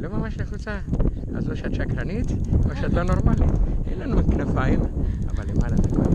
לא ממש לחוצה. אז או שאת שקרנית, או שאת לא נורמלית. אין לנו כנפיים, אבל למעלה זה כבר